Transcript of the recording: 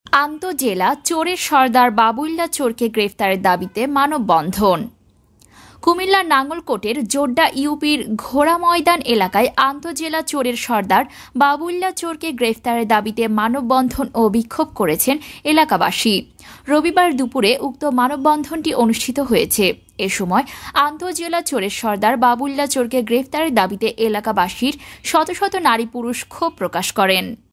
আন্তঃজেলা চোরের সর্দার বাবুল্লাহ চোরকে গ্রেফতারের দাবিতে মানববন্ধন। কুমিল্লার নাঙ্গলকোটের জোড্ডা ইউপির ঘোড়া ময়দান এলাকায় আন্তঃজেলা চোরের সর্দার বাবুল্লাহ চোরকে গ্রেফতারের দাবিতে মানববন্ধন ও বিক্ষোভ করেছেন এলাকাবাসী। রবিবার দুপুরে উক্ত মানববন্ধনটি অনুষ্ঠিত হয়েছে। এ সময় আন্তঃজেলা চোরের সর্দার বাবুল্লাহ চোরকে গ্রেফতারের দাবিতে এলাকাবাসীর শত শত নারী পুরুষ ক্ষোভ প্রকাশ করেন।